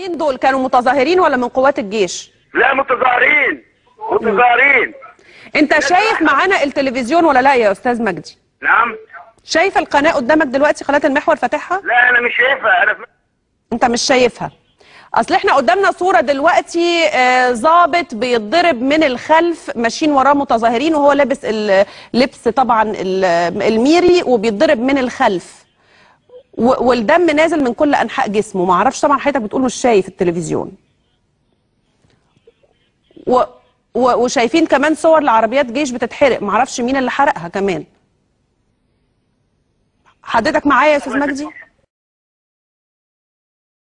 المتظاهرين دول كانوا متظاهرين ولا من قوات الجيش؟ لا متظاهرين متظاهرين. انت شايف معانا التلفزيون ولا لا يا استاذ مجدي؟ نعم. شايف القناه قدامك دلوقتي، قناه المحور فاتحها؟ لا انا مش شايفها. انت مش شايفها. اصل احنا قدامنا صوره دلوقتي ضابط بيتضرب من الخلف، ماشيين وراه متظاهرين وهو لابس اللبس طبعا الميري وبيتضرب من الخلف، والدم نازل من كل انحاء جسمه. ما اعرفش طبعا حضرتك بتقول مش شايف التلفزيون. وشايفين كمان صور لعربيات جيش بتتحرق، ما اعرفش مين اللي حرقها كمان. حضرتك معايا يا استاذ مجدي؟